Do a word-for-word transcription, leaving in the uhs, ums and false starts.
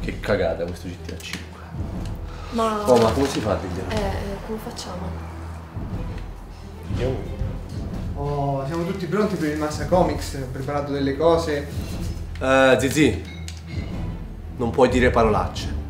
Che cagata questo G T A cinque. Ma... Oh, ma come si fa a dirglielo? Eh, come facciamo? Io... Oh, siamo tutti pronti per il Massa Comics, ho preparato delle cose. Eh, Zizi, non puoi dire parolacce.